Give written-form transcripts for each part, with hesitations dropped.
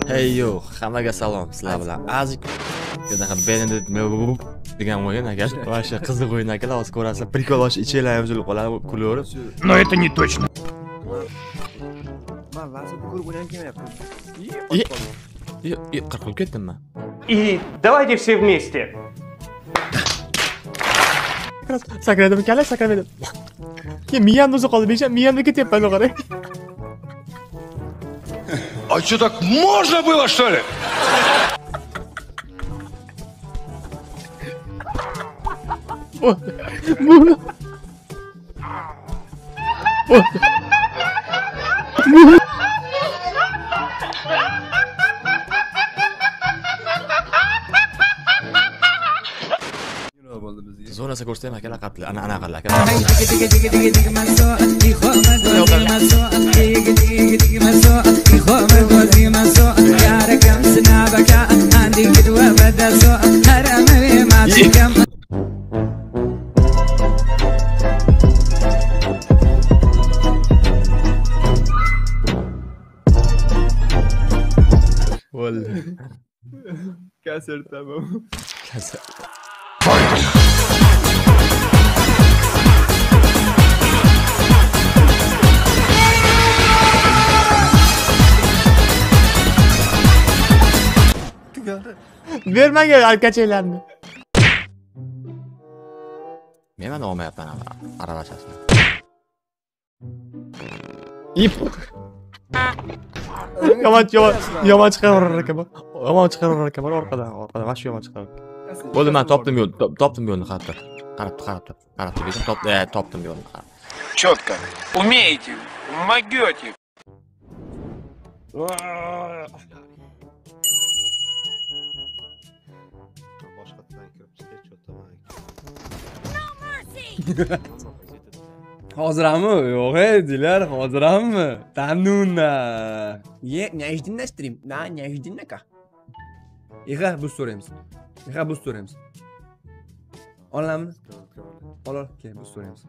Hey yo, hammaga salom. Sizlar bilan Azik yo'qda Benedict degan o'yin aka. Vasha qiziq o'yin aka. Hozir ko'rasizlar. Prikol bosh ichinglar uzilib qoladi, kulaverib. Но это не точно. Men vazirni ko'rib o'ynam kelmayapti. Qirqilib ketdimmi? И давайте все вместе. Sakradim kala, sakradim. Keyin miyamni o'zi qoldi, becham miyamni ketyapman qarang. А что, так можно было, что ли? Zonasi ko'rsataymi aka laqabli, ana qalla aka. Kasır tamam. Kasır. Vermanglar arkachanglarni. Men mana olmayapman aralashasini. Ip. Yomon chiqarar ekan. Yomon chiqarar ekan orqadan, mana shu yomon chiqarar. Bo'ldi, men topdim yo'lni, qarab turibman. Topdim yo'lni. Четко. Умеете, могете. Hozirami? Yo'q, dilar, hozirami? Tanuna. Не жди на стрим. Не жди на ка. Iga bu so'raymiz. Olamni? Ol, keyin bu so'raymiz.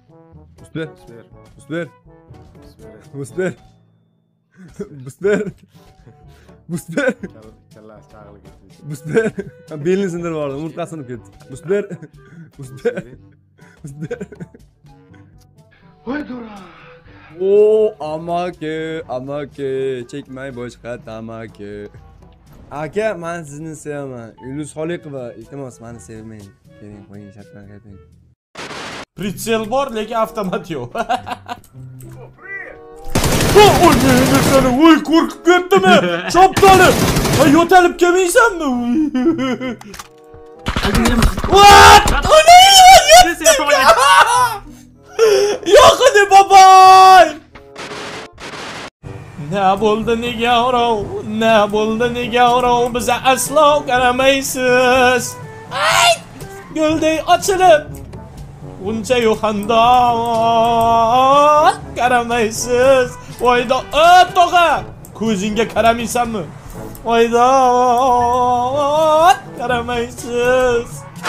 Busber. Belini sindirib oldi, umurtqasini ketdi. Busber. Ой, дурак. O amaki, chekmay boshqa tamaki. Aka, men sizni sevaman. Yulduz Xoliqova, iltimos meni sevmang. Keling, qo'ying, shartlarga ayting. Pritsel bor, lekin avtomat yo'q. Oy, seni voy qo'rqib ketdimi? Choptalib. Ay, yo'talib kelmaysanmi? What? Yo'q edi, babay. Ne bo'ldi nega o'rov? Ne bo'ldi nega o'rov? Biza aslo qaramaysiz. Ay! Gulday ochilib. Uncha yo'qandon qaramaysiz. Voyda, tog'a. Ko'zingga qaramaysanmi? Voyda, qaramaysiz.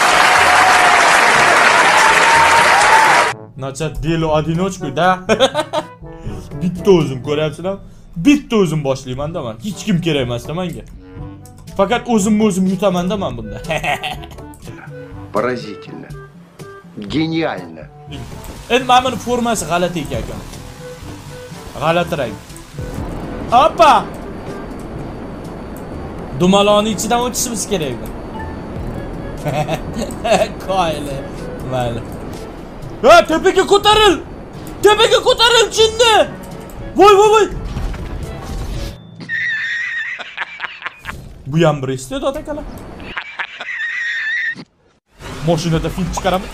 Nachat delo одиночку-da. Bitta o'zim ko'ryapsizlar. Bitta o'zim boshlayman-da men. Hech kim kerak emas-da menga. Faqat o'zim yutaman-da men bunda. Поразительно. Geniально. Endi mana buni formasi g'alati ekan. G'alatiroq. Hoppa! Dumaloni ichidan o'tishimiz kerak edi. Qoyli. Mayli. Ha, tepaga ko'taril! Tepaga ko'taril chinni! Voy! Bu ham bir iste'dod akalar. Mashinada film chiqaraman.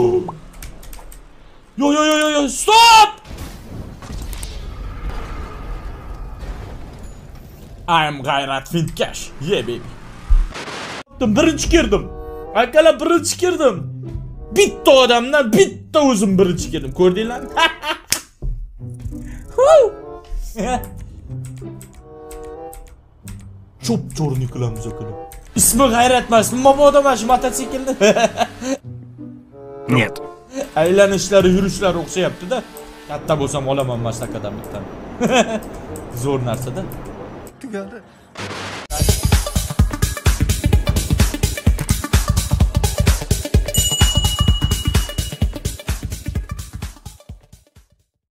Yo, stop! I am G'ayrat Fintcash. Yeah, baby. Birinchi kirdim. Akalar birinchi kirdim. Bitta odamdan bitta o'zim birinchi keldim. Ko'rdinglarmi? Chop cho'rni qilamiz akalar. Ismi G'ayrat emas, mabodo mana shu mototsiklni. Нет. Aylanishlari, yurishlari o'xshayapti-da. Katta bo'lsam olaman mashaqadan bittan. Zo'r narsa-da. tugadi.